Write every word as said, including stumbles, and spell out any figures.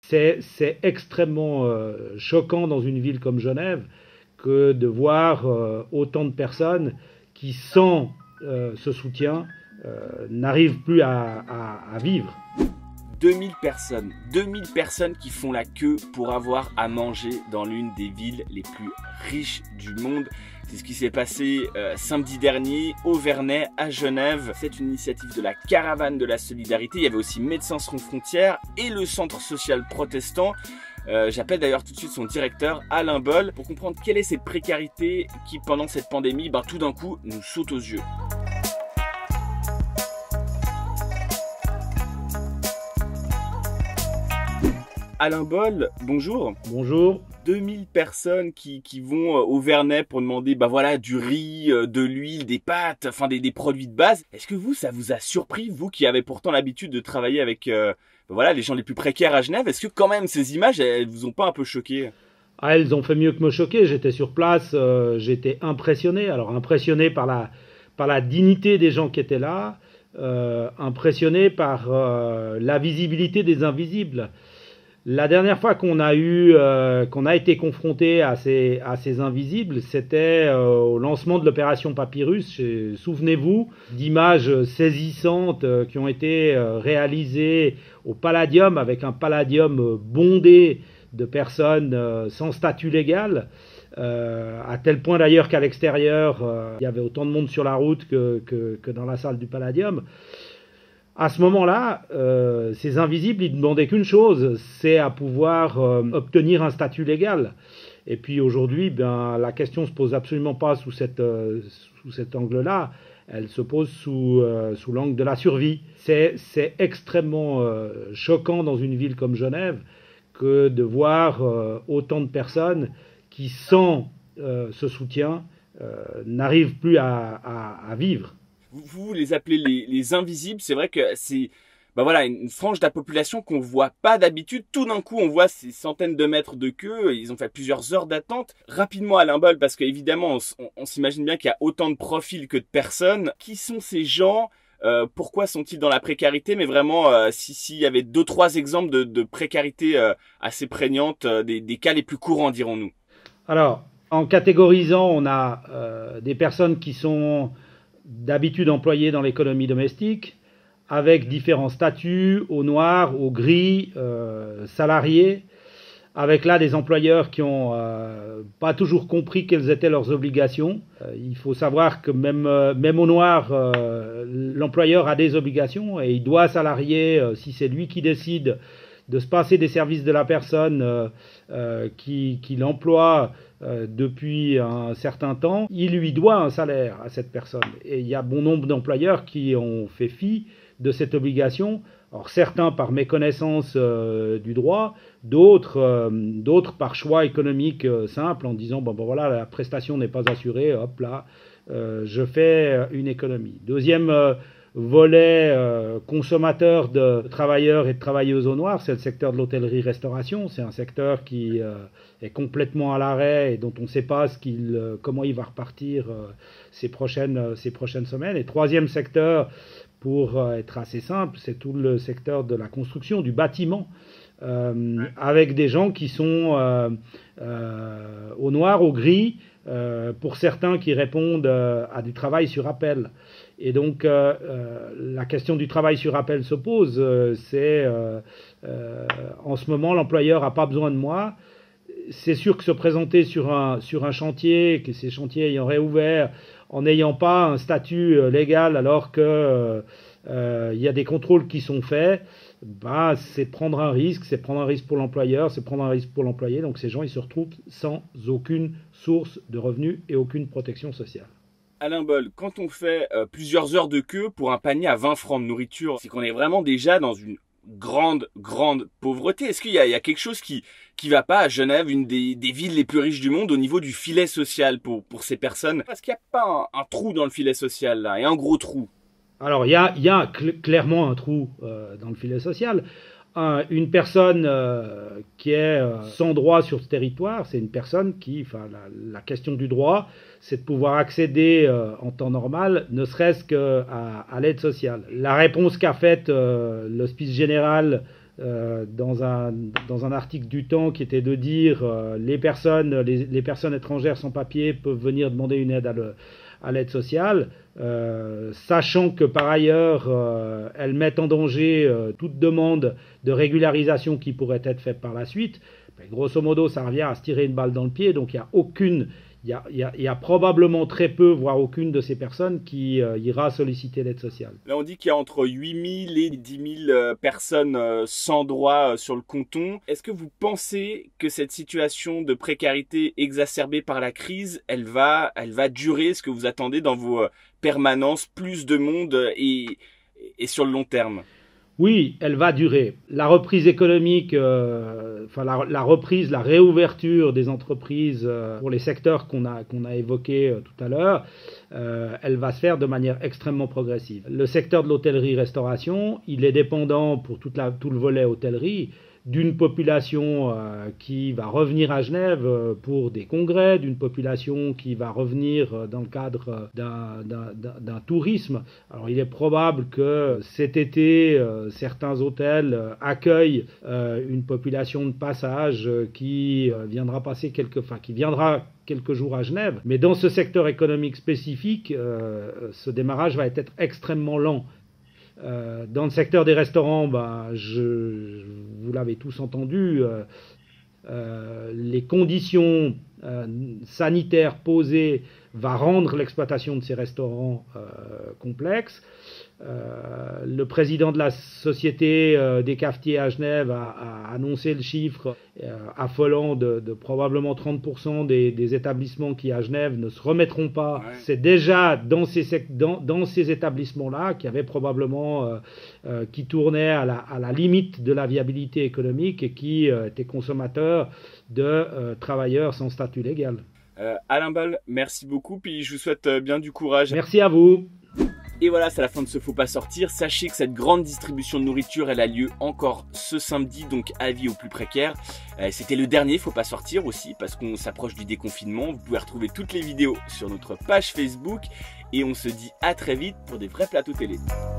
C'est, c'est extrêmement euh, choquant dans une ville comme Genève que de voir euh, autant de personnes qui, sans euh, ce soutien, euh, n'arrivent plus à, à, à vivre. deux mille personnes, deux mille personnes qui font la queue pour avoir à manger dans l'une des villes les plus riches du monde. C'est ce qui s'est passé euh, samedi dernier au Vernet à Genève. C'est une initiative de la Caravane de la Solidarité. Il y avait aussi Médecins sans frontières et le Centre social protestant. Euh, J'appelle d'ailleurs tout de suite son directeur, Alain Boll, pour comprendre quelle est cette précarité qui, pendant cette pandémie, ben, tout d'un coup, nous saute aux yeux. Alain Boll, bonjour. Bonjour. deux mille personnes qui, qui vont au Vernet pour demander bah voilà, du riz, de l'huile, des pâtes, enfin des, des produits de base. Est-ce que vous, ça vous a surpris, vous qui avez pourtant l'habitude de travailler avec euh, voilà, les gens les plus précaires à Genève? Est-ce que quand même ces images, elles vous ont pas un peu choqué? Ah, elles ont fait mieux que me choquer. J'étais sur place, euh, j'étais impressionné. Alors impressionné par la, par la dignité des gens qui étaient là, euh, impressionné par euh, la visibilité des invisibles. La dernière fois qu'on a eu, euh, qu'on a été confronté à ces, à ces invisibles, c'était euh, au lancement de l'opération Papyrus. Souvenez-vous d'images saisissantes euh, qui ont été euh, réalisées au Palladium, avec un Palladium bondé de personnes euh, sans statut légal, euh, à tel point d'ailleurs qu'à l'extérieur, euh, il y avait autant de monde sur la route que, que, que dans la salle du Palladium. À ce moment-là, euh, ces invisibles, ils ne demandaient qu'une chose, c'est à pouvoir euh, obtenir un statut légal. Et puis aujourd'hui, ben, la question ne se pose absolument pas sous, cette, euh, sous cet angle-là, elle se pose sous, euh, sous l'angle de la survie. C'est, c'est extrêmement euh, choquant dans une ville comme Genève que de voir euh, autant de personnes qui, sans euh, ce soutien, euh, n'arrivent plus à, à, à vivre. Vous, vous les appelez les, les invisibles. C'est vrai que c'est bah voilà, une frange de la population qu'on voit pas d'habitude. Tout d'un coup, on voit ces centaines de mètres de queue. Ils ont fait plusieurs heures d'attente. Rapidement, Alain Boll, parce qu'évidemment, on, on, on s'imagine bien qu'il y a autant de profils que de personnes. Qui sont ces gens? Euh, pourquoi sont-ils dans la précarité? Mais vraiment, euh, si s'il y avait deux, trois exemples de, de précarité euh, assez prégnante, euh, des, des cas les plus courants, dirons-nous. Alors, en catégorisant, on a euh, des personnes qui sont d'habitude employés dans l'économie domestique, avec différents statuts, au noir, au gris, euh, salariés, avec là des employeurs qui n'ont euh, pas toujours compris quelles étaient leurs obligations. Euh, il faut savoir que même, euh, même au noir, euh, l'employeur a des obligations et il doit salarier, euh, si c'est lui qui décide de se passer des services de la personne euh, euh, qui, qui l'emploie euh, depuis un certain temps, il lui doit un salaire à cette personne. Et il y a bon nombre d'employeurs qui ont fait fi de cette obligation. Alors certains par méconnaissance euh, du droit, d'autres, euh, d'autres par choix économique euh, simple en disant bon, bon voilà, la prestation n'est pas assurée, hop là, euh, je fais une économie. Deuxième euh, volet euh, consommateur de travailleurs et de travailleuses au noir, c'est le secteur de l'hôtellerie-restauration. C'est un secteur qui euh, est complètement à l'arrêt et dont on ne sait pas ce qu'il, euh, comment il va repartir euh, ces, prochaines, euh, ces prochaines semaines. Et troisième secteur, pour euh, être assez simple, c'est tout le secteur de la construction, du bâtiment, euh, avec des gens qui sont euh, euh, au noir, au gris, euh, pour certains qui répondent euh, à du travail sur appel. Et donc, euh, euh, la question du travail sur appel se pose. Euh, c'est, euh, euh, en ce moment, l'employeur n'a pas besoin de moi. C'est sûr que se présenter sur un, sur un chantier, que ces chantiers ayant réouvert, en n'ayant pas un statut euh, légal alors qu'il euh, euh, y a des contrôles qui sont faits, bah, c'est prendre un risque, c'est prendre un risque pour l'employeur, c'est prendre un risque pour l'employé. Donc ces gens, ils se retrouvent sans aucune source de revenus et aucune protection sociale. Alain Boll, quand on fait euh, plusieurs heures de queue pour un panier à vingt francs de nourriture, c'est qu'on est vraiment déjà dans une grande, grande pauvreté. Est-ce qu'il y a, il y a quelque chose qui qui va pas à Genève, une des, des villes les plus riches du monde, au niveau du filet social pour, pour ces personnes? Est-ce qu'il n'y a pas un, un trou dans le filet social, là, et un gros trou? Alors, il y a, il y a cl- clairement un trou euh, dans le filet social. Un, une personne euh, qui est euh, sans droit sur ce territoire, c'est une personne qui, enfin, la, la question du droit, c'est de pouvoir accéder euh, en temps normal, ne serait-ce qu'à à l'aide sociale. La réponse qu'a faite euh, l'Hospice général euh, dans, un, dans un article du Temps qui était de dire euh, les personnes, les, les personnes étrangères sans papier peuvent venir demander une aide à le, à l'aide sociale, euh, sachant que par ailleurs euh, elles mettent en danger euh, toute demande de régularisation qui pourrait être faite par la suite. Mais grosso modo, ça revient à se tirer une balle dans le pied, donc il n'y a aucune, il y a, il y a, il y a probablement très peu, voire aucune de ces personnes qui euh, ira solliciter l'aide sociale. Là, on dit qu'il y a entre huit mille et dix mille euh, personnes euh, sans droit euh, sur le canton. Est-ce que vous pensez que cette situation de précarité exacerbée par la crise, elle va, elle va durer? Est-ce que vous attendez dans vos euh, permanences plus de monde et, et sur le long terme? Oui, elle va durer. La reprise économique, euh, enfin la, la reprise, la réouverture des entreprises euh, pour les secteurs qu'on a, qu'on a évoqués euh, tout à l'heure, euh, elle va se faire de manière extrêmement progressive. Le secteur de l'hôtellerie-restauration, il est dépendant pour toute la, tout le volet hôtellerie d'une population euh, qui va revenir à Genève euh, pour des congrès, d'une population qui va revenir euh, dans le cadre d'un, d'un, d'un tourisme. Alors il est probable que cet été, euh, certains hôtels euh, accueillent euh, une population de passage euh, qui euh, viendra passer quelques, enfin qui viendra quelques jours à Genève. Mais dans ce secteur économique spécifique, euh, ce démarrage va être extrêmement lent. Euh, dans le secteur des restaurants, ben, je, vous l'avez tous entendu, euh, euh, les conditions euh, sanitaires posées va rendre l'exploitation de ces restaurants euh, complexe. Euh, le président de la société euh, des cafetiers à Genève a, a annoncé le chiffre euh, affolant de, de probablement trente pour cent des, des établissements qui à Genève ne se remettront pas. Ouais. C'est déjà dans ces, dans, dans ces établissements-là qui avaient probablement euh, euh, qui tournaient à la, à la limite de la viabilité économique et qui euh, étaient consommateurs de euh, travailleurs sans statut légal. Euh, Alain Ball, merci beaucoup, puis je vous souhaite euh, bien du courage. Merci à vous. Et voilà, c'est la fin de ce Faut pas sortir. Sachez que cette grande distribution de nourriture, elle a lieu encore ce samedi, donc avis aux plus précaires. Euh, C'était le dernier Faut pas sortir aussi, parce qu'on s'approche du déconfinement. Vous pouvez retrouver toutes les vidéos sur notre page Facebook. Et on se dit à très vite pour des vrais plateaux télé.